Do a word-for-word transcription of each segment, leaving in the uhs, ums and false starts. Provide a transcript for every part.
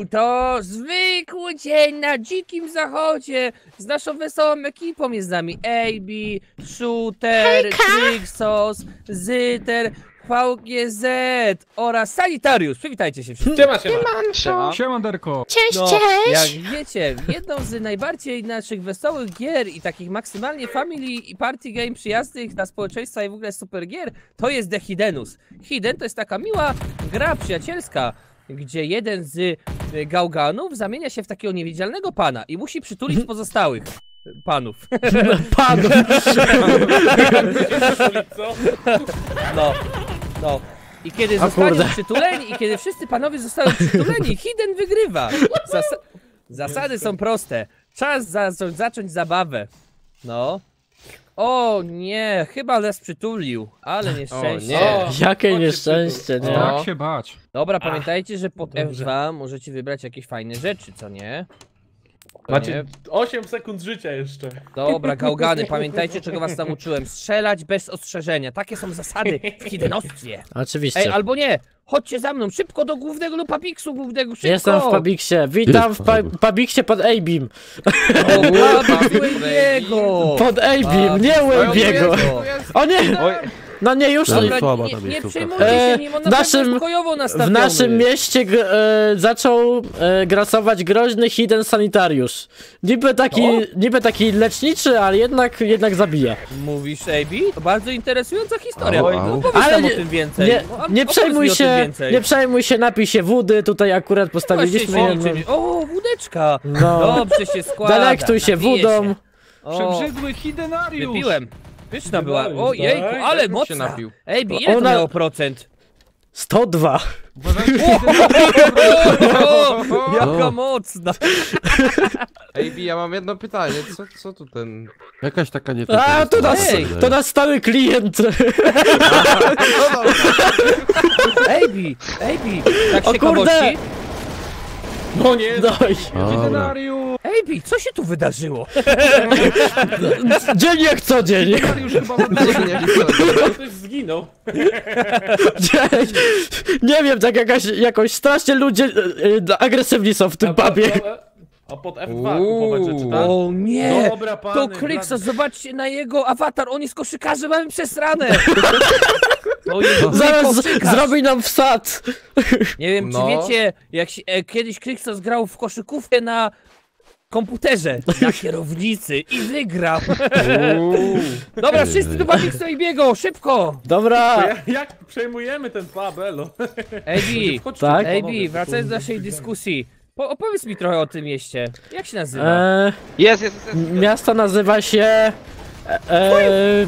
Był to zwykły dzień na dzikim zachodzie. Z naszą wesołą ekipą jest z nami A B, Shooter, Krixos, Zyter, V G Z oraz Sanitariusz. Przywitajcie się wszyscy. Siema, siema. Siema. Siemanderko. Cześć, No, cześć! jak wiecie, jedną z najbardziej naszych wesołych gier i takich maksymalnie family i party game przyjaznych dla społeczeństwa i w ogóle super gier, to jest The Hiddenus. Hidden to jest taka miła gra przyjacielska, gdzie jeden z gałganów zamienia się w takiego niewidzialnego pana i musi przytulić pozostałych panów. Panów! No, no. I kiedy zostaną przytuleni, i kiedy wszyscy panowie zostaną przytuleni, Hidden wygrywa. Zas zasady są proste. Czas zacząć, zacząć zabawę. No. O nie, chyba nas przytulił, ale nieszczęście. O, nie. Jakie nieszczęście, nie? Tak się bać. Dobra, pamiętajcie, że pod F dobrze. dwa możecie wybrać jakieś fajne rzeczy, co nie? To Macie nie? osiem sekund życia jeszcze. Dobra, gałgany, pamiętajcie, czego was tam uczyłem. Strzelać bez ostrzeżenia. Takie są zasady w Hiddenostwie. Oczywiście. Ej, albo nie, chodźcie za mną, szybko do głównego lub Pabiksu głównego, szybko! Jestem w Pabiksie. Witam w pa Pabiksie pod A-Beam. O, Wabiego! Pod A-Beam, nie Wabiego. O nie! No nie, już Dobra, słaba nie, ta nie miejscówka. przejmujcie się, nie E, można w naszym- pokojowo w nastawiony. naszym mieście g- e, zaczął e, grasować groźny Hidden Sanitariusz. Niby taki, O? niby taki leczniczy, ale jednak, jednak zabija. Mówisz, A B? To bardzo interesująca historia. Au, No, au. opowiedz Ale nam nie- o tym więcej. Nie, No, a- nie opowiedz przejmuj mi o tym się, więcej. nie przejmuj się, napij się wody, tutaj akurat Właśnie postawiliśmy się jedną. liczy. O, wódeczka! No. Dobrze się składa. Delektuj się napiję wodą. się. O, Przebrzydły Hiddenariusz. wypiłem. Pyszna była. Hiddenariusz, O jejku, tak? ale Jak on się mocna. napił? Ej, B, ile to Ona- miało procent? sto dwa. Uważajcie, O, jaka mocna. Ej, Bi, ja mam jedno pytanie, co, co tu ten... Jakaś taka nie A, to nas, Ej. to nasz stały klient. Ej, B, ej, B, tak O się kurde. ciekawości. No nie. No i Dobra. Hiddenariusz. Ej, B, co się tu wydarzyło? dzień jak co dzień. Hiddenariusz chyba ktoś zginął. Dzień. Nie wiem, tak jakaś, jakoś strasznie ludzie e, e, agresywni są w tym pubie. A pod F dwa kupować rzeczy, tak? O nie! Dobra, pany, To Krixos, zobaczcie na jego awatar, on jest koszykarzem, mamy przesrane! To jest Zaraz koszykarz. zrobi nam wsad. Nie wiem, No. czy wiecie, jak się, e, kiedyś Krixos grał w koszykówkę na komputerze, na kierownicy i wygrał. Dobra, wszyscy do Babiksa i biegą, szybko! Dobra. To jak, jak przejmujemy ten pub, elo? Ej, B, Chodźcie, Tak? Ej, panowie, B, wracając do naszej dyskusji. Po, opowiedz mi trochę o tym mieście. Jak się nazywa? E, Jest, jest, jest, jest. miasto nazywa się... E, e,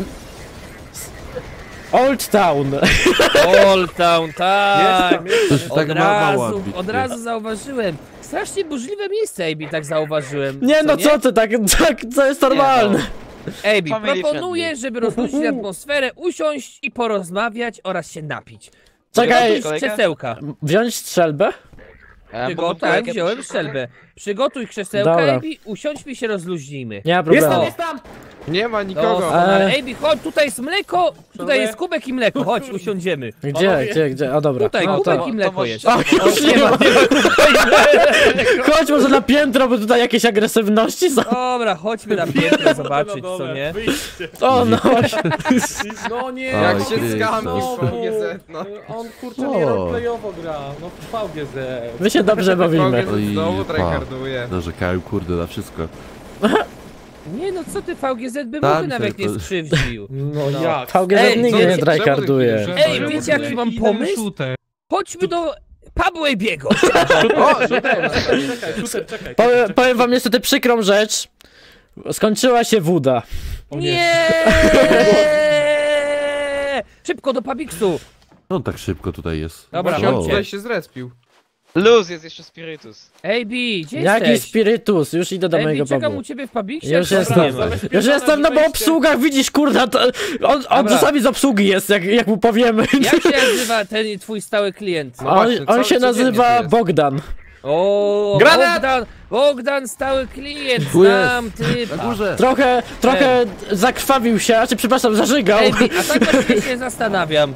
Old Town. Old Town, tak! Jest tam, jest To się Od tak ma razu, mała od razu zauważyłem. Strasznie burzliwe miejsce, A B, tak zauważyłem. Nie no co ty, tak, tak to jest normalne. A B, Family proponuję, friendly. żeby rozluźnić atmosferę, usiąść i porozmawiać oraz się napić. Czekaj, Przygotuj krzesełka. wziąć strzelbę? Przygotuj, tak, wziąłem strzelbę. Przygotuj krzesełka, Dobra. A B, usiądźmy się, rozluźnijmy. Nie ma Jest problemu. tam, jest tam! Nie ma No, nikogo. doskonale. E. A B, chodź, tutaj jest mleko, tutaj Panowie? jest kubek i mleko, chodź, usiądziemy. Gdzie, Panowie. gdzie, gdzie? O dobra. Tutaj No, kubek to... i mleko to jest. O, już nie ma. Mleko. Chodź może na piętro, bo tutaj jakieś agresywności są. Dobra, chodźmy na piętro zobaczyć, No co dobra, nie? wyjdźcie. O no. No nie, Jak Oj, się ty, skami no, w V G Z, no. On kurczę nie O. roleplayowo gra, no w V G Z. My się dobrze bawimy. V G Z znowu pa. tryharduje. Narzekają kurde na wszystko. Nie no, co ty, V G Z by Tak, mógł nawet nie to- skrzywdził. No No. jak? V G Z Ej, nigdy co- nie czemu tryharduje. ty Ej, wiecie jaki mam pomysł? Chodźmy do pubu Ebiego. O, rzucają nas. Czekaj, shooter, czekaj. Powiem, powiem wam niestety przykrą rzecz. Skończyła się woda. O nie. Nie! Szybko do Pabiksu. No on tak szybko tutaj jest. Dobra, Właśnie on chodźcie. tutaj się zrespił. Luz, jest jeszcze Spiritus. Ej, B, gdzie Jaki jesteś? spirytus? Już idę do Ej, mojego B, czekam pubu. u ciebie w Pabiksie. Już jak jestem. nie ma. Już jestem, no bo obsługa, widzisz, kurda, to, on, on Dobra. czasami z obsługi jest, jak, jak mu powiemy. Jak się nazywa ten twój stały klient? No On, właśnie, on co- się codziennie tu nazywa jest. Bogdan. O, Granat! Bogdan, Bogdan, stały klient, Tu jest. znam Na typa. górze! Trochę, trochę zakrwawił się, znaczy przepraszam, zażygał. Ej, B, a tak właśnie się zastanawiam.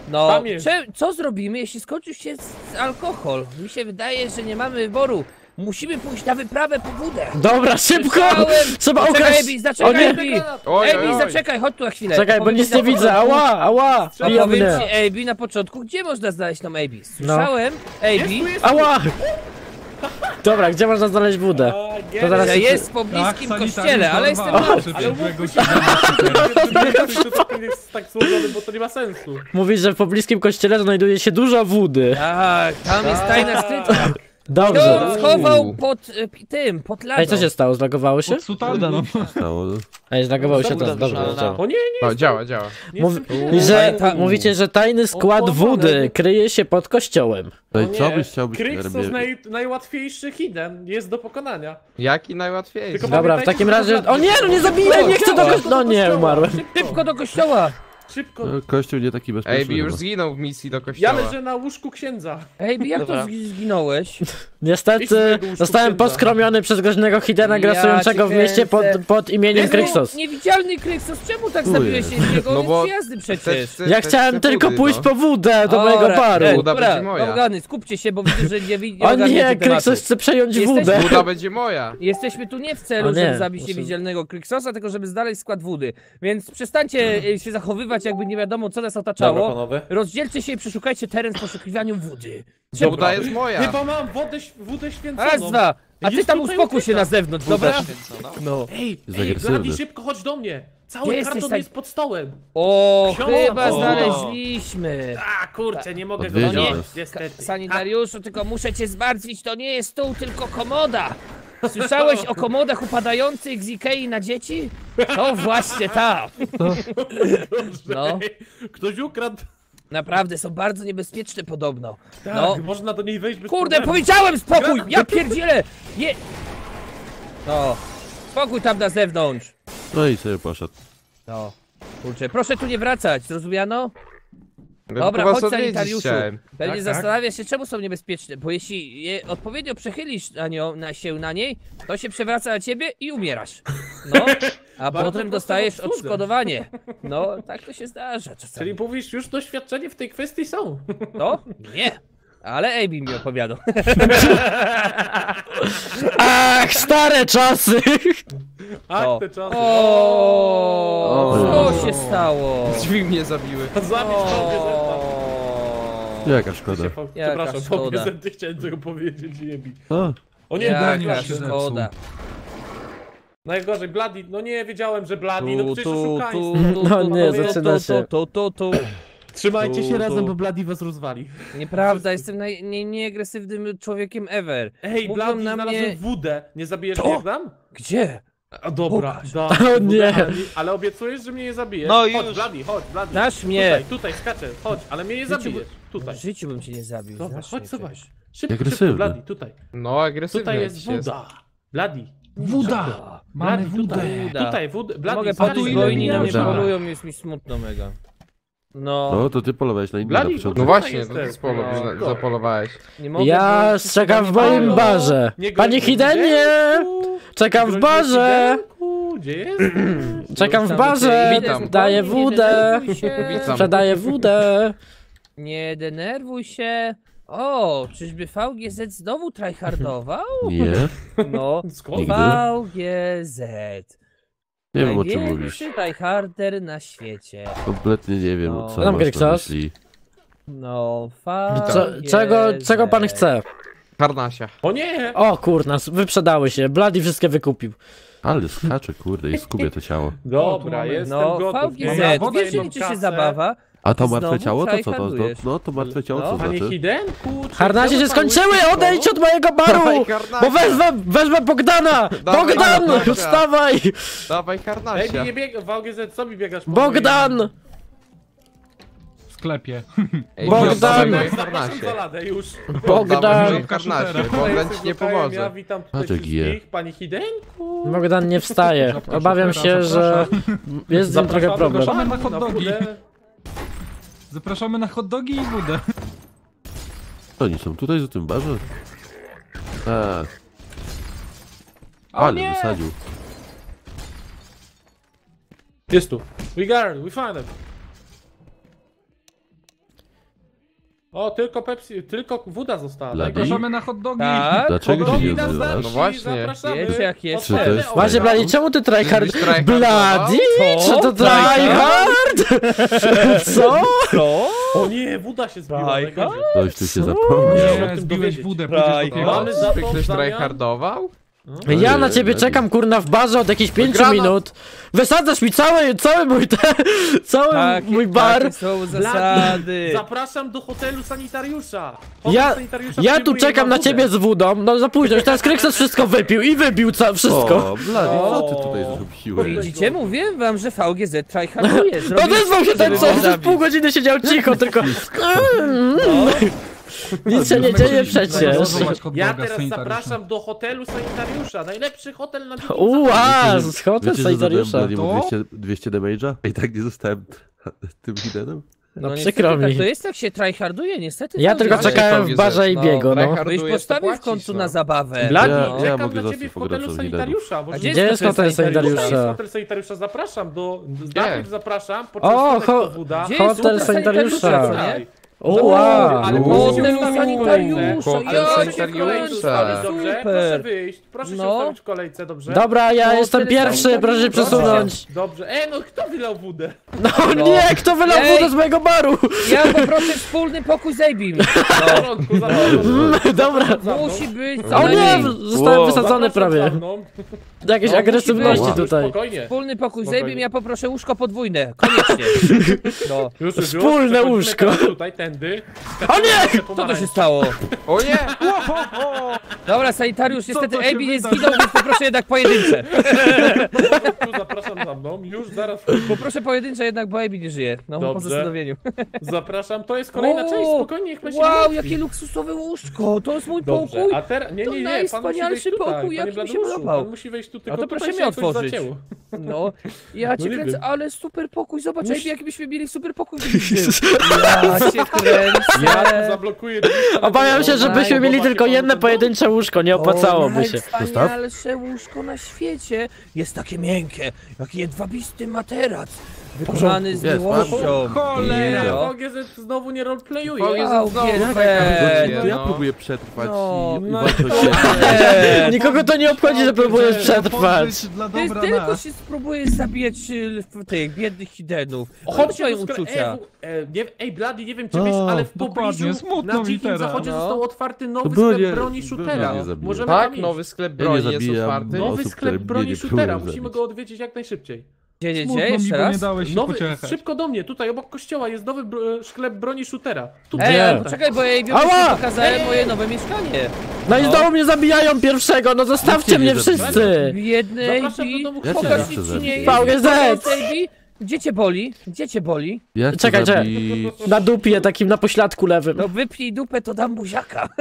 No, Tam jest. cze, co zrobimy, jeśli skończył się z- alkohol? Mi się wydaje, że nie mamy wyboru. Musimy pójść na wyprawę po wódę. Dobra, szybko! Słyszałem. Trzeba Zaczekaj, ukraść... Ebi, O zaczekaj, nie! Ebi! Oj, Ebi, oj, oj. zaczekaj, chodź tu na chwilę. Czekaj, bo Powiem nic ci na nie widzę, początku- ała, ała! A Bije powiem mnie! ci, Ebi, na początku, gdzie można znaleźć tą Ebi? No. Słyszałem, Ebi, Ała! Dobra, gdzie można znaleźć wódę? A, To zaraz że się- jest w pobliskim kościele, ale jestem na Ale umówmy się, że to nie jest tak złożony, bo to nie ma sensu. Mówisz, że w pobliskim kościele znajduje się dużo wody. Tak, tam jest tajna skrytka. Dobrze. To schował pod e, pi- tym, pod ladą. Ej, co się stało? Zlagowało się? Sutanna, no. Stało, no. Ej, zlagowało się Znowu teraz, dobrze, dobrze, działa. O nie, nie, No, działa, działa. nie Mów, jestem i że, Ta- mówicie, że tajny skład Odpłonąłem. wody kryje się pod kościołem. No O i co nie, byś chciał być Kryx to jest naj, najłatwiejszy hidden, jest do pokonania. Jaki najłatwiejszy? Tylko Dobra, w pamiętajcie, takim że razie... można- O nie, no nie zabijaj, nie chcę do Szybko, kościoła! No nie, umarłem. Szybko do kościoła. Szybko. No, kościół nie taki bezpieczny. Ej, Bi już chyba. zginął w misji do Ja kościoła. leżę na łóżku księdza. Ej, jak to Dobra. zgi- zginąłeś? Idź Niestety swojego łóżku zostałem księdza. poskromiony przez groźnego Hidena Ja grasującego w cię mieście pod, kręcę. pod imieniem Jezu, Kryksos. Niewidzialny Kryksos, czemu tak Tu zabiłeś jest. się z niego? No No bo- bo... jazdy Chcesz- przecież. chcesz- Ja chcesz chciałem te tylko budy, pójść no. po wódę do mojego Ora, baru. ej, Woda dobra, będzie moja. Bałgany, skupcie się, bo widzę, że nie, wi- nie O ogarniacie nie, tematu. Kryksos chce przejąć Jesteśmy- wódę. Buda będzie moja. Jesteśmy tu nie w celu, O nie, żeby zabić proszę. niewidzialnego Kryksosa, tylko żeby znaleźć skład wody. Więc przestańcie e, się zachowywać, jakby nie wiadomo, co nas otaczało. panowie. Rozdzielcie się i przeszukajcie teren w poszukiwaniu wody. Buda jest moja. Chyba mam wodę, ś- wódę święconą. Raz, dwa. A ty Jest tam tutaj uspokój się ukryta. na zewnątrz, dobra? Święcona. No. Ej, Jest ej, agresywny. Bladi, szybko chodź do mnie. Gdzie Cały jesteś, karton tak- jest pod stołem. O, Ksiądz, chyba o. znaleźliśmy. A, kurczę, nie mogę go Odwiedził wziąć, nas. niestety. Sanitariuszu, tylko muszę cię zmartwić, to nie jest stół, tylko komoda. Słyszałeś o komodach upadających z Ikei na dzieci? To właśnie ta. No. Ktoś ukradł. Naprawdę, są bardzo niebezpieczne podobno. Tak, No. można do niej wejść bez Kurde, problemu. powiedziałem spokój! Ja pierdzielę! Je... No. Spokój tam na zewnątrz. No i sobie poszedł. No. Kurczę, proszę tu nie wracać, zrozumiano? Ja Dobra, tylko was chodź odwiedzić sanitariuszu. chciałem. Pewnie Tak, zastanawiasz się, czemu są niebezpieczne, bo jeśli je odpowiednio przechylisz na nią, na się na niej, to się przewraca na ciebie i umierasz. No, a Bardzo potem prosto dostajesz w obsłudze. odszkodowanie. No, tak to się zdarza Czyli czasami. mówisz, już doświadczenie w tej kwestii są. To? Nie. Ale Ebi mi opowiadał. Ach, stare czasy! Ach, O. te czasy. O, O. co się stało? Drzwi mnie zabiły. Zabić Fałgezeta. O, Jaka szkoda. Przepraszam, szkoda. Fałgezety chciałem tego powiedzieć, nie bi. A, O nie, jaka Bladi. się szkoda. Najgorzej, Bladi, no nie wiedziałem, że Bladi, no Tu, przecież tu, oszukaństwo. tu, No tu, nie, tu, zaczyna tu, się. Tu, tu, tu, tu. Trzymajcie Tu, się tu. razem, bo Bladi was rozwali. Nieprawda, jestem naj, nie, nieagresywnym człowiekiem ever. Ej, Mówią Bladi, na znalazłem mnie- wódę. Nie zabijesz Co? mnie jak dam? Gdzie? A dobra, Pokaż. da. O nie. Ale, ale obiecujesz, że mnie nie zabijesz? No Chodź, już. Bladi, chodź, Bladi. Znasz mnie. Tutaj, tutaj, skaczę, chodź, ale mnie nie Życiu zabijesz. W Tutaj. życiu bym cię nie zabił. Dobra, znasz chodź, mnie zobacz. przecież. Szybko, Agresywny. szybko, Bladi, tutaj. No, agresywny Tutaj jest jakiś woda. Bladi. Woda! Mamy Bladi, tutaj. Woda. Tutaj, wodę. Bladi, Mogę stary, podejść, ile bo inni na mnie można? polują, jest mi smutno mega. No, no to ty polowałeś na innym na Bladi, początku. No Tutaj właśnie, jest to ty ten. spolo, No. zapolowałeś. nie mogę, Ja bo- czekam w moim Halo? barze. Nie Panie groźmy Hidenie! Hidenku! Czekam w Groźmy barze! Hidenku! Gdzie jest? Czekam w Tam barze! cię- Witam. Daję Nie wódę! denerwuj się. Witam. Sprzedaję wódę! Nie denerwuj się. O, czyżby V G Z znowu tryhardował? Nie, No, Skąd? Nigdy. V G Z. nie wiem o czym mówisz. Największy tryharder na świecie. Kompletnie nie wiem No. co Tam masz na Kryksos? myśli. No, V Co, G Z. czego, czego pan chce? Karnasia. O nie! O kurna, wyprzedały się. Bloody wszystkie wykupił. Ale skacze, kurde, i skubie to ciało. Dobra, mamy- jestem No, gotów. V G Mam Z, wodę i wiesz, że mam liczy się kasę. zabawa. A to Znowu martwe ciało, to co to? tryhardujesz. No to martwe ciało, No. co Panie znaczy? Hidenku, czy Harnasie się chciałby pan skończyły! whisky Odejdź solo? od mojego baru! Dawaj, Karnasia. Bo wezmę, wezmę Bogdana! Dawaj, Bogdan! Karnasia. Wstawaj! Dawaj Ej, Karnasia. nie bieg... V G Z, co mi biegasz po Bogdan! W sklepie. Ej, Bogdan. dawaj moim- Karnasie. Zapraszam za ladę już. Bogdan! Dawaj Karnasie, bo Tutaj on ci jest nie Lukajem, pomoże. Ja witam tutaj Patrz, jak je. wszystkich. Panie Hidenku. Bogdan nie wstaje. Zapraszam, Obawiam się, że jest z tym trochę problem. Zapraszamy na na hot dogi. wódę. Zapraszamy na hot dogi i wódę. Oni są tutaj, w tym barze? Tak. O Ale nie! wysadził. Jest tu. We got it, we found it. O, tylko Pepsi, tylko woda została. Blady? Najgorzej. Zapraszamy na hot dogi. Tak? Dlaczego się Hot nie dogi nas odzywasz? nasi, No właśnie. zapraszamy. Wiecie, jak jest? Otwarte Czy to jest- oczy. Właśnie, Blady, czemu ty tryhard? Żebyś tryhardował? Blady? Co? Czy to tryhard? Co? Co? O nie, woda się zbiła. Bajka? najgorzej. Ktoś tu się Nie. zapomniał. o Nie, tym zbiłeś dowiedzieć. wódę, Right. pójdziesz do Mamy piwa. za Ty to ktoś w zamian- tryhardował? Ja na Ej, ciebie Blady. czekam, kurna, w barze od jakichś pięciu Granat. minut. Wysadzasz mi cały, cały mój te, cały Takie- mój bar. Takie są zasady. Zapraszam do hotelu sanitariusza. Hotel Ja, sanitariusza ja tu przyjmuje czekam na na ciebie z wodą, no za późno, już teraz Kryksos wszystko wypił i wybił ca wszystko. O, Blady, co ty O. tutaj zrobiłeś? Widzicie, mówiłem wam, że V G Z tryharduje. Zrobił- Odezwał się ten żeby co, go przez zabić. pół godziny siedział cicho, tylko... Nic się nie dzieje przecież. Zobacz hot Ja doga teraz sanitariusza. zapraszam do hotelu sanitariusza. Najlepszy hotel na dzikim Uła, Wiecie, z hotel Wiecie, że zadałem sanitariusza. Bladiemu To? dwieście, dwieście damage'a? I tak nie zostałem tym hidenem? No niestety przykro tak mi. to jest, jak się tryharduje, niestety. Ja V G Z. tylko Ale czekałem V G w Z, barze i no, biego, no. tryhardujesz, Byś to postawił w płacisz, końcu no. na zabawę. Blady? No. Ja Czekam mogę na zawsze ciebie w pograć hotelu od sanitariusza. Bo A Gdzie jest hotel Tutaj sanitariusza? jest hotel sanitariusza, zapraszam do... Gdzie? Najpierw zapraszam, O, początek ho- to woda. Gdzie jest Hotel sanitariusza. co nie? Uła. Ale Uuu. proszę się Hotel ustawić w sanitariusza, kolejce. ja Ale proszę się cię w kolejce kręcę. ustawić, dobrze? Super. Proszę wyjść, proszę się No. ustawić w kolejce, dobrze? Dobra, ja Hotel jestem pierwszy, proszę się sanitariusza. przesunąć. Dobrze, e no kto wylał wódę? No nie, kto wylał Ej. wodę z mojego baru? Ja poproszę wspólny pokój z Abim. W porządku, zapraszam. Dobra. Musi być co O nie, najmniej zostałem Wow. wysadzony Zapraszam prawie. za mną. Jakieś No, agresywności musi być. tutaj. Spokojnie. wspólny pokój z Spokojnie. Abim, ja poproszę łóżko podwójne. Koniecznie. No. Już, już, już. Wspólne Przechodzimy łóżko. teraz Tutaj, tędy. O nie! Co to się stało? O nie! Dobra, sanitariusz, niestety to się Abi nie wydarzy? zginął, więc poproszę jednak pojedyncze. Tu zapraszam za mną, już zaraz Poproszę pojedyncze jednak, bo Abi nie żyje. No, po Dobrze. zastanowieniu. zapraszam. To jest kolejna O, część, spokojnie, niech pan się Wow, martwi. jakie luksusowe łóżko! To jest mój Dobrze, pokój. a teraz, nie, To nie, nie, pan musi najwspanialszy wejść tutaj, pokój, panie jaki mi się Bladeuszu, podobał. Pan musi wejść tu, A tylko to tutaj proszę się mnie jakoś otworzyć. zacięło. No, ja cię No nie kręcę, wiem. ale super pokój. Zobacz, Musi- Abi, jakbyśmy mieli super pokój. Ja cię kręcę. Ja tu zablokuję drzwi. Obawiam się, żebyśmy Bo mieli macie tylko pan jedno do domu? pojedyncze łóżko, nie opłacałoby się. Najwspanialsze łóżko na świecie. Jest takie miękkie, jak jedwabisty materac. Wykonany z Jest, miłością. Cholera. No. O G Z znowu nie roleplayuje. O Jezu, Wow, znowu G Z. tryharduje, To ja no. próbuję przetrwać No, i, i no. walczyć się. Nie. Nikogo to nie obchodzi, że próbujesz przetrwać. Dla Ty dobra tylko nas. się spróbujesz zabijać y, w- tych biednych hidenów. Chodźcie Chodźcie do skle- uczucia. Ej, e, nie, ej, Blady, nie wiem czy wiesz, O, ale w dokładnie, pobliżu smutno na mi dzikim teraz. zachodzie No. został otwarty nowy było sklep nie- broni było shootera. nie zabiję. Możemy Tak, tam iść. nowy sklep Ja nie broni jest zabijam. otwarty. No. Nowy osób, sklep które broni mnie nie shootera. próbują Musimy zabić. go odwiedzić jak najszybciej. Gdzie, gdzie, Smutno gdzie? mi, Jeszcze bo nie raz? dałeś się Nowy, pociechać. szybko do mnie, tutaj obok kościoła jest nowy br- sklep broni shootera. Tutaj. Ej, ale Nie. poczekaj, bo ja jej Ała! pokazałem moje nowe mieszkanie. No i znowu mnie zabijają pierwszego, no zostawcie Nikt mnie cię nie zabija. wszyscy! Biedny Zapraszam do Abi. domu Ja cię shootera. nie Pokaż chcę ci nie zabić. jest. V G Z. Abi. Gdzie cię boli? Gdzie cię boli? Ja chcę Czekaj, czekaj. zabić... Na dupie, takim na pośladku lewym. No wypnij dupę, to dam buziaka.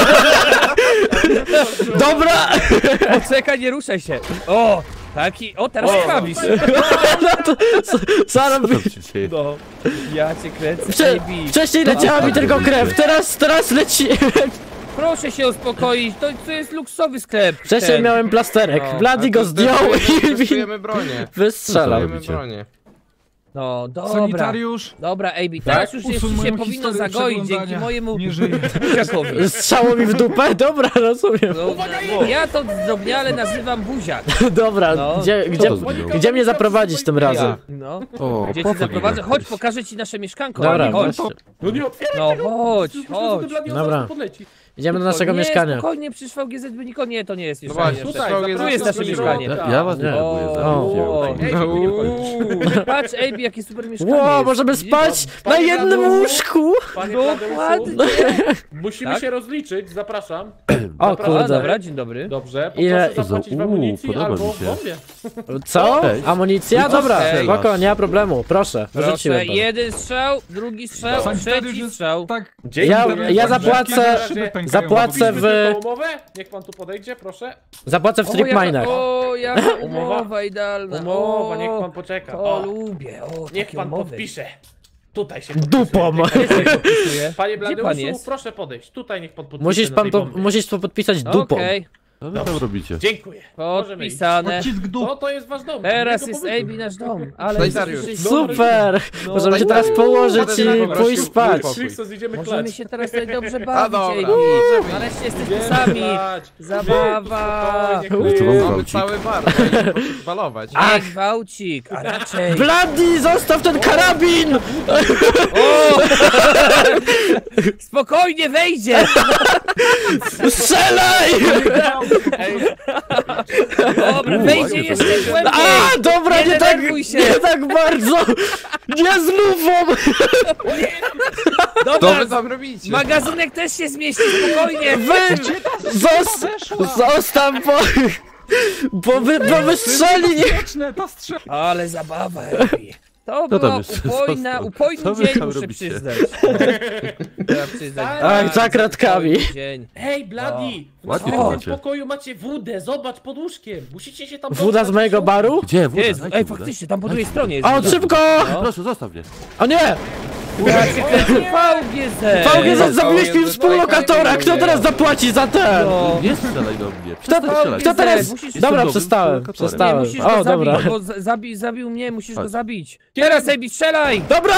Dobra! Poczekaj, nie ruszaj się. O, taki, o teraz sprawisz. No to co- co Co robi? tam się dzieje? No, ja cię kręcę, Wcze Abi. wcześniej leciała mi tylko krew, teraz, teraz leci... Proszę się uspokoić, to, to jest luksowy sklep. Wcześniej Ten. miałem plasterek, No. Blady go zdjął i Testujemy bronię. wystrzelał. Testujemy robicie? bronię. No, dobra. Sanitariusz. Dobra, Abi, teraz już jest, Usuń się moją powinno historię zagoić dzięki przeglądania. mojemu Nie żyje. buziakowi. Strzało mi w dupę? Dobra, rozumiem. No, ja to zdrobniale nazywam buziak. Dobra, No. gdzie, Kto gdzie, to zrobił? gdzie mnie zaprowadzić tym razem? No, O, gdzie ci po co zaprowadzę? nie Chodź, pokażę ci nasze mieszkanko. Dobra, Abi, chodź. właśnie. No nie otwieraj No tego! chodź, Proszę, chodź. to Blady, on Dobra. zaraz tu podleci. Idziemy do naszego nie, mieszkania. spokojnie, przecież V G Z by nikogo nie, to nie jest No mieszkanie. właśnie, Tutaj, to jest tu jest nasze zapraszam do mieszkanie. środka. Ja, ja was nie Nie. próbuję O, zabić. Ej, No, tu nie wchodź. Patrz, Abi, jakie super mieszkanie Ło, jest. możemy Widzisz? spać na Panie jednym Bladeuszu? łóżku! Panie Dokładnie. Bladeuszu, musimy Tak? się rozliczyć, zapraszam. O A, kurde. dobra, dzień dobry. Dobrze, Ile- poproszę zapłacić w Uuu, amunicji podoba albo mi w się. bombie. Co? Cześć. Amunicja? No, Dobra, okej. spoko, nie ma problemu, proszę. Proszę, Wyrzuciłem to. jeden strzał, drugi strzał, Sanitariusz trzeci jest strzał. tak... Ja, ja tak zapłacę, szyby pękają zapłacę na w, Widzimy tą umowę? Niech pan tu podejdzie, proszę. zapłacę w O, strip jaka- minach. O, jaka Umowa? umowa idealna. Umowa, O, niech pan poczeka. To O, lubię, o, niech takie pan umowy. podpisze. Tutaj się Dupą! podpisuje. Gdzie się podpisuje? Panie Gdzie pan Bladeuszu, jest? proszę podejść. Tutaj niech pan podpisze Musisz na pan tej po, bombie. musisz to podpisać dupą. Okej. Co wy tam robicie? Dziękuję. Możemy iść. Podpisane. Odcisk No dup. to jest wasz dom. Teraz Niego jest pobytu. A B nasz dom, ale Sanitariusz. jesteśmy- Super! No, Możemy się tak teraz jest. położyć Potem i poprosił pójść spać. pokój. Krzysztof, idziemy Możemy klacz. się teraz tutaj dobrze A bawić, dobra, A B. możemy. Nareszcie jesteśmy Idziemy sami. klacz. Zabawa. Spokojnie, Wyczuwam klacz. Mamy gwałcik. cały bar, dajcie poszedł balować. Nie gwałcik, a raczej... Bloody, zostaw ten karabin! O! Spokojnie wejdzie! Strzelaj! Ej, Dobra, wejdzie jeszcze głębiej! A, dobra, Nie nie tak, denerwuj się. nie tak bardzo! Nie z lufą! Co Dobra, wy tam robicie? magazynek też się zmieści, spokojnie! Wy... Zos... Zostaw, bo... Bo wy... bo wystrzeli! Wieczne, ta strzela. Ale zabawa, Ebi. To Co tam była jest? upojna, Co- upojny co wy dzień, tam muszę robicie? przyznać. Trzeba przyznać. Ach, za kratkami. Upojny dzień. Ej, Bloody! W Ładnie to następnym macie. pokoju macie wódę, zobacz pod łóżkiem. Musicie się tam Woda z dostać. mojego baru? Gdzie? Woda, Jest, dajcie ej, wodę. faktycznie, tam po drugiej stronie jest. O, szybko! Proszę, zostaw mnie. O nie! Ja cię kręcę V G Z! V G Z zabiłeś mi V G Z współlokatora! Kto teraz zapłaci za ten? No. Nie strzelaj do mnie. Kto, Przestań strzelać. kto teraz... Musisz- Dobra, Jestem przestałem, dobrym Nie, przestałem. musisz O, go dobra. zabić, bo z- zabi, zabił mnie, musisz go Chodź. zabić. Teraz, Ebi, strzelaj! Dobra!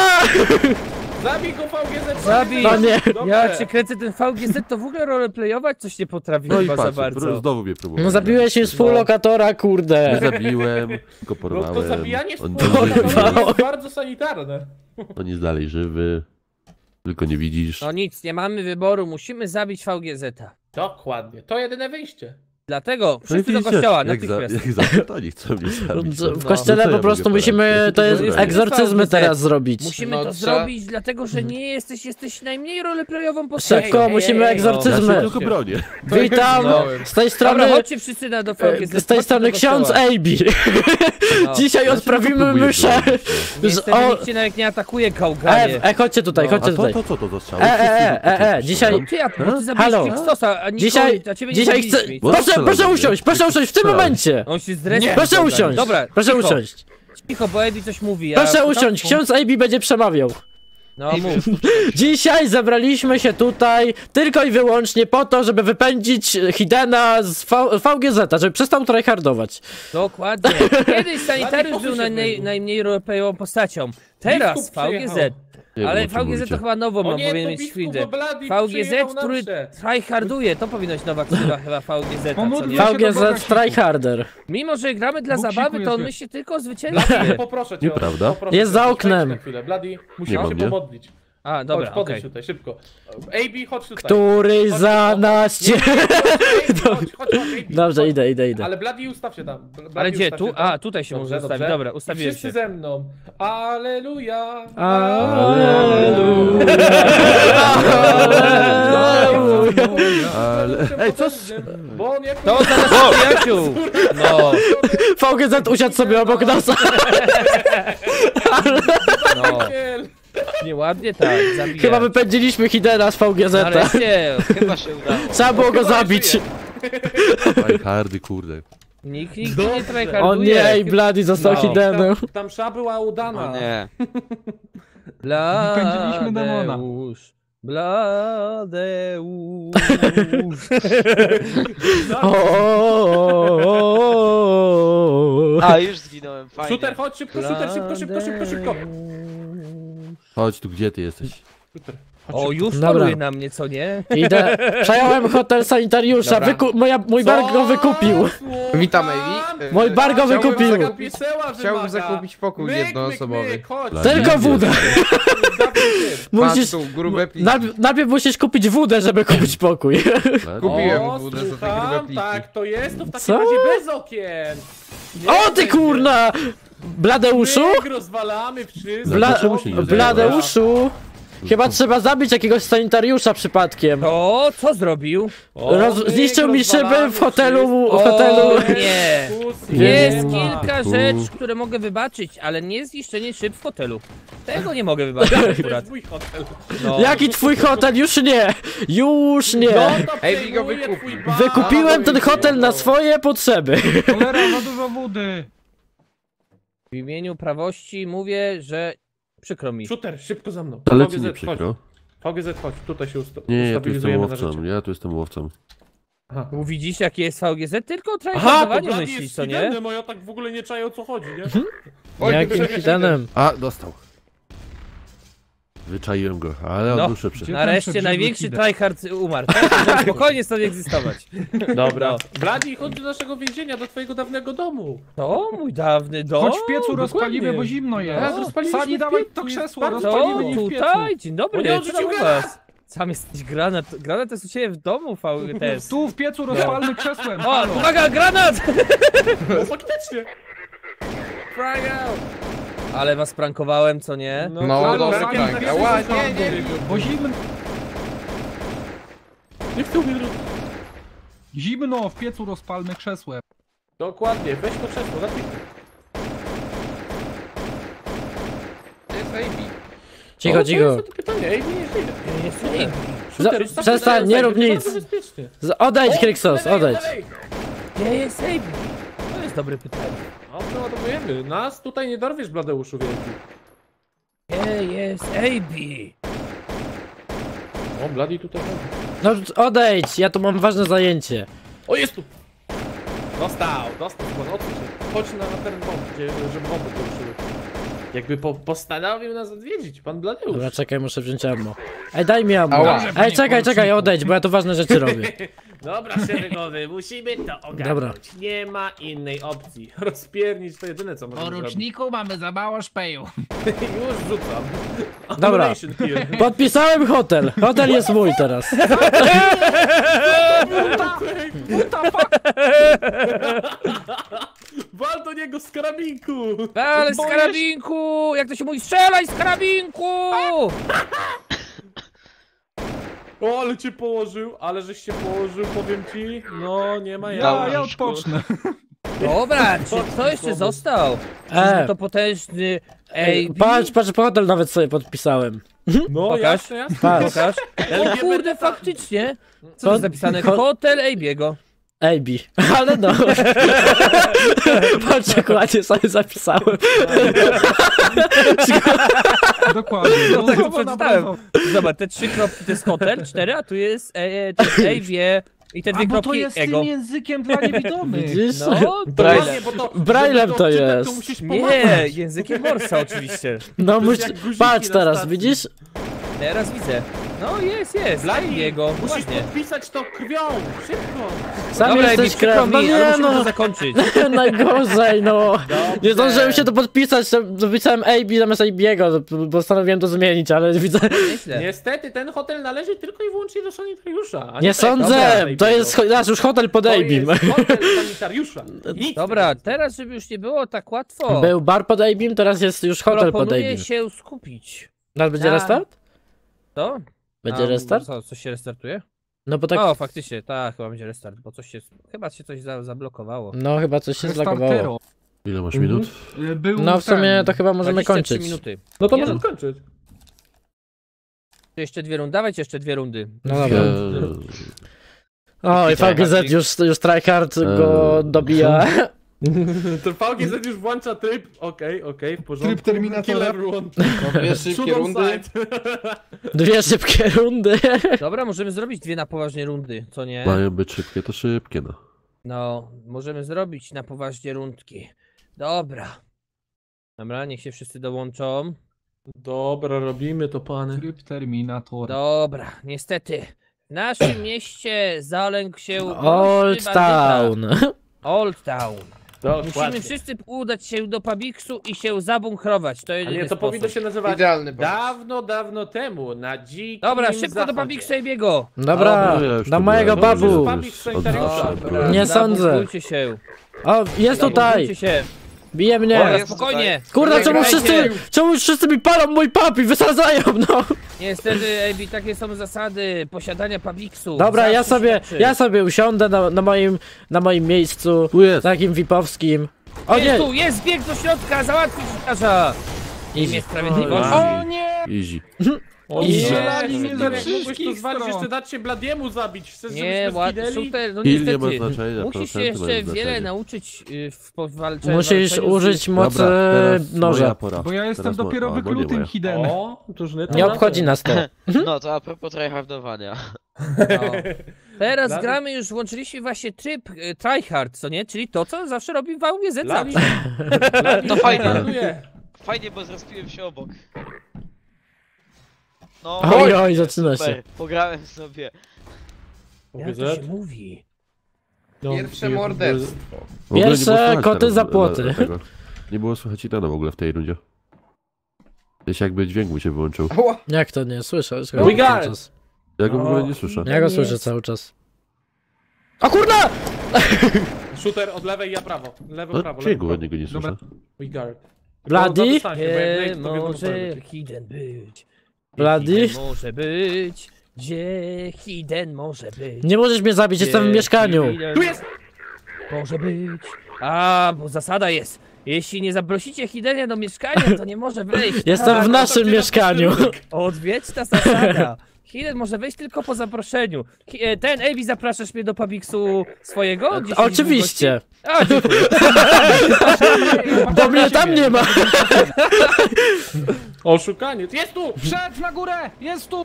Zabij go V G Z! Zabij! No nie. Ja cię kręcę, ten V G Z to w ogóle roleplayować coś nie potrafi No i chyba za patrz, bardzo. znowu mnie próbowałem. No zabiłeś mi współlokatora, Nie kurde. zabiłem, tylko No porwałem. to zabijanie On współlokatora żywy. jest bardzo sanitarne. On jest dalej żywy. Tylko nie widzisz. No nic, nie mamy wyboru, musimy zabić V G Z. Dokładnie, to jedyne wyjście. Dlatego No i wszyscy do widzicie, kościoła, jak za, natychmiast. jak zawsze to oni chcą mnie zabić. W No. kościele No co po ja prostu mogę musimy, poradzić? to Ja jest tylko zrobię. egzorcyzmy teraz zrobić. Musimy No to trzeba- zrobić, dlatego że nie jesteś, jesteś najmniej roleplayową postacią. Szybko, Ej, musimy ej, ej, Ja egzorcyzmy. się tylko bronię. Witam, No. z tej strony... Dobra, chodźcie wszyscy na do V G Z. Z tej chodźcie strony do kościoła. ksiądz A B. No. Dzisiaj Ja się odprawimy tylko próbuję myszę. bronić, Niestety O- nikt cię nawet nie atakuje, E, kałganie. e, chodźcie tutaj, No. A chodźcie to, tutaj. to co to za strzał? E, e, e, e, dzisiaj- No ty, a bo ty zabiłeś Halo. Krzysztosa, a Niko, Dzisiaj, a ciebie nie dzisiaj chcę... zabiliśmy. Bo- Proszę, strzelaj proszę do mnie. usiąść, proszę usiąść w tym Strzelaj. momencie. On się zrespił. Proszę usiąść, Dobra, proszę cicho, usiąść. Cicho, bo Ebi coś mówi. Proszę ja usiąść, ksiądz A B będzie przemawiał. No mów. Dzisiaj zebraliśmy się tutaj tylko i wyłącznie po to, żeby wypędzić Hidena z v VGZ, żeby przestał tryhardować. Dokładnie. Kiedyś Sanitariusz Ładnie był naj, naj, poszedł. najmniej roleplayową postacią. Teraz Biskup V G Z. przyjechał. Nie Ale wiem, o czym V G Z to mówicie. chyba nową, O ma nie, powinien to mieć biskup chwilę. Obladi V G Z, przyjechał na który mszę. tryharduje, to powinno być nowa ksywa chyba V G Z, co Pomódlmy nie? się. VGZ tryharder. Mimo, że gramy dla Buksiku zabawy, to on jest- myśli tylko o Bladi, zwycięstwie. poproszę cię. Nieprawda. poproszę Jest cię, za wejdź oknem. na chwilę. Bladi, musimy ma się mnie. pomodlić. A, dobra, Chodź, podejdź okej. tutaj, szybko. A B, chodź tutaj. Który Chodź, za chodź. nas Nie, cię... nie, chodź, chodź, chodź, chodź, chodź, A B, Dobrze, chodź. idę, idę, idę. Ale Bladi, ustaw się tam. Bladi, Ale gdzie, ustaw tu? się tam. A, tutaj się Dobrze, może ustawić, dobrze. dobra, I ustawiłem wszyscy się. ze mną. Aleluja. Ale... Ej, co? Bo on jak To za naszych przyjaciół! No, VGZ usiadł sobie obok nas. no, nieładnie tak, zabija. Chyba wypędziliśmy Hidena z VGZ. Nareszcie, Chyba się udało. Trzeba było go zabić. Oj, hardy, kurde. nikt nigdy nie O tryharduje. nie, i Bloody został No. Hidenem. Tam, tam msza była udana. O nie. Wypędziliśmy demona. Bladeusz, Bladeusz. O, o, o, o. A, już zginąłem, fajnie. Shooter, chodź szybko, shooter, szybko, szybko, szybko, szybko. Chodź tu, gdzie ty jesteś? O, już Dobra. poluje na mnie, co nie? Idę. Przejąłem hotel sanitariusza. Dobra. Wyku moja, mój bar go wykupił. Witam, Amy. Mój bar go Chciałbym wykupił. zakupić- Pieseła Chciałbym wymaga. zakupić pokój Myk, jednoosobowy. myk, myk, chodź. Dla Tylko nich wódę. jest. Musisz... Patrz tu, grube pliki. Najpierw, najpierw musisz kupić wódę, żeby kupić pokój. Kupiłem O, wódę za te słucham, grube pliki. tak, to jest, to w takim Co? razie bez okien. Nie O ty będzie. kurna! Bladeuszu? Myk, rozwalamy wszystko. Bla Dlaczego się nie Bladeuszu? Chyba trzeba zabić jakiegoś sanitariusza przypadkiem. O, co zrobił? O, Roz... myk, Zniszczył mi szyby rozwalamy w hotelu... W O, hotelu... nie. Dyskusji Jest nie ma. kilka U. rzeczy, które mogę wybaczyć, ale nie zniszczenie szyb w hotelu. Tego nie mogę wybaczyć To jest akurat. mój hotel. No. Jaki twój hotel? Już nie! Już No nie! to Ej, przejmuje Bigo wykupił. twój bar. Wykupiłem ten hotel na swoje potrzeby. Cholera, ma dużo wody. W imieniu prawości mówię, że przykro mi. Shooter, szybko za mną. Ale V G ci Z, nie chodź. przykro. V G Z, chodź, tutaj się usta Nie, ja tu jestem ustabilizujemy na łowcą, rzeczy. ja tu jestem łowcą. Widzisz jakie jest V G Z? Tylko o Aha, to tryhardowaniu Blady myślisz, jest co nie? Hidenem, a ja tak w ogóle nie czaję o co chodzi, nie? Jakim Hidenem? A, dostał. Wyczaiłem go, ale No. on był szybszy. Gdzie- Nareszcie ten największy Hiden? tryhard umarł. Teraz może spokojnie stąd egzystować. Dobra. Blady, chodź do naszego więzienia, do twojego dawnego domu. To mój dawny dom. Chodź w piecu dokładnie. rozpalimy, bo zimno jest. Teraz rozpaliliśmy Sani, w dawaj piecu, to jest krzesło, bardzo To rozpalimy paliwo. je w piecu. tutaj, dzień dobry, Bo nie co tam odrzucił u was? Sam jesteś granat. Granat jest u ciebie w domu, V G S. Tu w piecu rozpalmy krzesłem. O, halo. uwaga, granat! No faktycznie. Ale was prankowałem, co nie? No, halo, dobra, Sani, tak. w piecu Ała, rozpalmy, nie, nie. Bo zimno, Nie chcę mnie robić. zimno, w piecu rozpalmy krzesłem. Dokładnie, weź to krzesło, natychmiast. To jest A B. Cicho, O, cicho. To jest to pytanie, ej, nie żyje. Jest nie. Shooter, Za- stop, przestań, stop, nie rób stop, nic. stop, bezpiecznie. Z- Odejdź, Kryksos, Dalej, odejdź. dalej. Gdzie jest Amy? To jest dobre pytanie. No, przeładowujemy. Nas tutaj nie dorwiesz, Bladeuszu wielki. Gdzie jest Amy? O, Blady tutaj chodzi. No odejdź, ja tu mam ważne zajęcie. O, jest tu! Dostał, dostał, skład, odsuń się. Chodź na, na teren bomb, gdzie, żeby bomby poruszyły. Jakby po, postanowił nas odwiedzić, pan Bladeusz. Dobra, czekaj, muszę wziąć ammo. Ej, daj mi ammo. Ała. Ej, czekaj, czekaj, odejdź, bo ja tu ważne rzeczy robię. Dobra, szeregowy, musimy to ogarnąć. Dobra. Nie ma innej opcji. Rozpiernić to jedyne, co możemy zrobić. Poruczniku mamy za mało szpeju. Już rzucam. Dobra. Ammunition here. Podpisałem hotel. Hotel jest mój teraz. Buta, fuck. Wal do niego z karabinku! Ale z Boisz- karabinku! Jak to się mówi? Strzelaj z karabinku! O, ale cię położył, ale żeś się położył, powiem ci. No, nie ma jak. Ja, ja odpocznę. Dobra, czy kto jeszcze został? E. To potężny Ej, Amy? patrz, patrz, hotel nawet sobie podpisałem. No, Pokaż. jasne, jasne. Patrz. Pokaż. O kurde, faktycznie. Co to jest napisane? Ho- Hotel Abiego. A B. Ale no. Patrz, jak ładnie sobie zapisałem. Dokładnie. No tak to Znowu przeczytałem. nabrał. Zobacz, te trzy kropki to jest hotel, cztery, a tu jest, e, to jest Abie i te dwie A bo to kropki jest ego. tym językiem dla niewidomych. Widzisz? No, Braille, bo to, Braillem żeby to odczytać, jest. To musisz nie, pomagać. językiem Morsa oczywiście. No To muś... jest jak guziki Patrz na teraz, stacji. widzisz? Teraz widzę. No jest, jest, Blady, Abiego, musisz ładnie. podpisać to krwią, szybko. Sam Dobra, Abie, jesteś przykro krew. No mi, ale nie musimy to no. zakończyć. Najgorzej, no. Dobrze. Nie zdążyłem się to podpisać, to zapisałem A B zamiast AB'ego, bo postanowiłem to zmienić, ale widzę... Nieźle. Niestety, ten hotel należy tylko i wyłącznie do sanitariusza. a Nie tak sądzę, dobra, to jest cho- nasz już hotel pod To A-Bim. jest hotel sanitariusza. Nic Dobra, teraz żeby już nie było tak łatwo, Był bar pod A-Bim, teraz jest już hotel pod proponuję A-Bim. się skupić. Teraz będzie Na- restart? To? Będzie A, restart? Co, coś się restartuje? No bo tak... O, faktycznie, tak, chyba będzie restart, bo coś się, chyba się coś za, zablokowało. No chyba coś się zlagowało. Restartero. Ile masz minut? Y, Był No w sumie ten. to chyba możemy dwadzieścia trzy kończyć. minuty. No to Nie możemy no. kończyć. Jeszcze dwie rundy, dawajcie jeszcze dwie rundy. No dobra. Eee, O, i V G Z już, już tryhard go Eee. dobija. To V G Z już włącza tryb, okej, okej, w porządku. Tryb Terminatora. Killer run. Dwie szybkie Shoot on rundy. sight. Dwie szybkie rundy. Dobra, możemy zrobić dwie na poważnie rundy, co nie? mają być szybkie, to szybkie no. No, możemy zrobić na poważnie rundki. Dobra. Dobra, niech się wszyscy dołączą. Dobra, robimy to, pany. Tryb Terminatora. Dobra, niestety. W naszym mieście zalękł się Old groźny bandyta. Town. Old Town. Musimy Dokładnie. wszyscy udać się do Pabiksu i się zabunkrować. To A jedyny nie, to sposób. powinno się nazywać Idealny pomysł. dawno, dawno temu, na dzikim Dobra, szybko zachodzie. do Pabiksa i biego. Dobra, Dobra, ja już do tu mojego byłem. babu. Dobrze, że Pabik sanitariusza. Dobra, Nie sądzę. zabunkujcie się. O, jest tutaj. Zabunkujcie się. Bije mnie. Dobra, jest spokojnie. Kurwa, czemu Czekajcie. wszyscy, czemu wszyscy mi palą mój papi, wysadzają, no. Niestety, Ebi, takie są zasady posiadania Pabiksu. Dobra, ja Zawsze sobie, świadczy. ja sobie usiądę na, na moim, na moim miejscu, Tu jest. takim vipowskim. O Jest nie, tu, jest bieg do środka, załatwić dziennikarza. Imię sprawiedliwości. O nie! Easy. O I nie, strzelali mnie ze Shooter, jak mogłeś to wszystkich zwalić, stron. jeszcze dać się Bladiemu zabić. Chcesz, Nie, żebyśmy ładnie, zginęli? shooter, no Kill nie ma niestety. znaczenia, Musisz się procenty mają jeszcze wiele znaczenie. nauczyć y, w po- walce, musisz walczeniu z- użyć mocy Dobra, teraz moja noża. pora. Bo ja jestem Teraz mo- dopiero albo nie wyklutym moja. hidem. O, drużyny to Nie na obchodzi to. nas to. No to a propos tryhardowania. No. Teraz Blady- gramy już, włączyliśmy właśnie tryb y, tryhard, co nie? Czyli to, co zawsze robi V G Z Blady- zawsze. Blady To fajnie. planuje. Fajnie, bo zrespiłem się obok. No, Oj, oj, zaczyna się. super, pograłem sobie. Jak to się mówi? Pierwsze morderstwo. W ogóle nie Pierwsze było słychać koty teraz, za e, płoty. e, tego. Nie było słychać Hitena w ogóle w tej rundzie. Gdzieś jakby dźwięk mu się wyłączył. Ała. Jak to nie? Słyszę, słyszę We got cały it. czas. Ja go w ogóle O, nie słyszę. Ja go Jest. słyszę cały czas. O kurna! Shooter od lewej, ja prawo. Lewo, No, prawo, dźwięku lewo, od niego nie słyszę. prawo. We guard. Bloody? Tylko na dystansie, bo jak Gdzie Nate, to wiadomo, co może robić. Hidden być? Bloody? Hidden może być? Gdzie Hidden może być? Nie możesz mnie zabić, jestem w Gdzie mieszkaniu. Hidden Tu jest! Może być. A, bo zasada jest. Jeśli nie zaprosicie Hidenia do mieszkania, to nie może wejść. Jestem Tak, w naszym gdzie mieszkaniu. Odwiedź ta zasada. Hiden może wejść tylko po zaproszeniu. Hi- e, Ten, Ebi, zapraszasz mnie do Pabiksu swojego? Gdzie siedzi Oczywiście. dwóch gości? A, dziękuję. Bo mnie tam nie ma. Oszukanie. Jest tu! Wszedł na górę! Jest tu!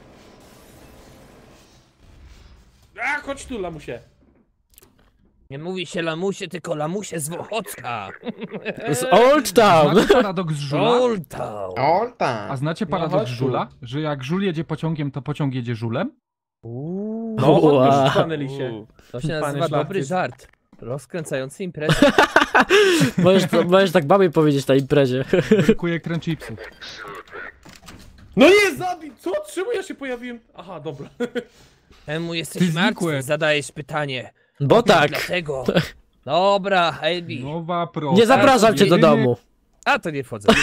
A, chodź tu, lamusie. Nie mówi się lamusie, tylko lamusie z Wochocka. Z Old Town. Znacie paradoks żula? Old Town. O, A tam. znacie No paradoks chodź tu. żula? Że jak żul jedzie pociągiem, to pociąg jedzie żulem? Uuu, No, Ua. odbierz pany lisie. to się Panie nazywa dobry szlachcic. żart. Rozkręcający imprezę. Możesz, to, możesz tak babie powiedzieć na imprezie. Dziękuję crunchipsów. No nie, zabij! Co? Czemu ja się pojawiłem? Aha, dobra. Temu jesteś Ty martwy, znikłeś. zadajesz pytanie. Bo tak. Dlatego. Dobra, Ebi. Nowa pro. Nie zapraszam cię do domu. A to nie wchodzę.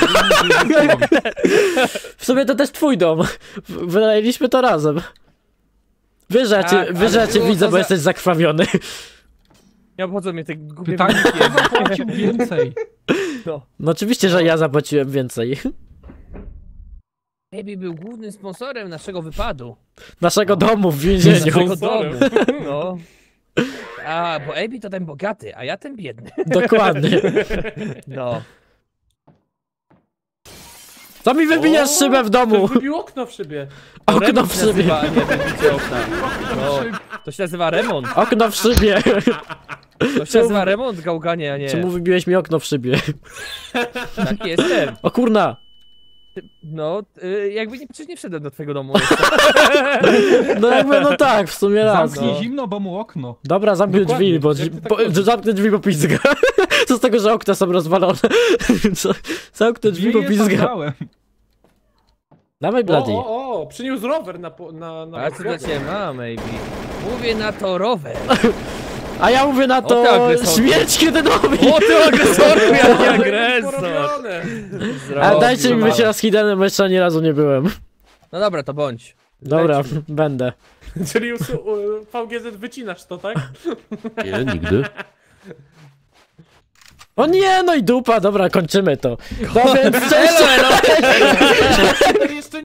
W sumie to też twój dom. Wynajęliśmy to razem. Wiesz, że ja cię, Tak, wiesz, że ja ale cię było widzę, to bo za- jesteś zakrwawiony. Nie obchodzą mnie te głupie Pytanie, wyniki. kto zapłacił więcej? No oczywiście, że ja zapłaciłem więcej. Ebi był głównym sponsorem naszego wypadu. Naszego domu w więzieniu. Naszego domu. Sponsorem. No. A, bo Ebi to ten bogaty, a ja ten biedny. Dokładnie. No. Co mi wybijasz O, szybę w domu? Ktoś wybił okno w szybie. To Okno remont w się szybie. nazywa, a nie wybicie okna. No. To się nazywa remont. Okno w szybie. To się nazywa remont, gałganie, a nie. Czemu wybiłeś mi okno w szybie? Tak jestem. O kurna. No, y, jakby nie, przecież nie wszedłem do twojego domu. No jakby no tak, w sumie raz. Zamknij no. zimno, bo mu okno. Dobra, zamknij Dokładnie, drzwi, bo, jak ty tak bo mówisz. zamknę drzwi, bo pizga. Co z tego, że okna są rozwalone? Co? Zamknę drzwi, bo Wieje, pizga. zagrałem. Dawaj, O, Bloody. o, o, przyniósł rower na, po- na, na A co dla ciebie mam, Ebi? Mówię na to rower. A ja mówię na O, ty to agresorku. śmierć Hiddenowi. O, ty agresorku, jaki Ale agresor! porobione. A dajcie mi Zrobił. być raz Hiddenem, bo jeszcze ani razu nie byłem. No dobra, to bądź. Dobra, Lecimy. będę. Czyli us- u- V G Z wycinasz to, tak? Nie, nigdy. O nie, no i dupa, dobra, kończymy to. No więc cześć! Elo, elo! Ten jeszcze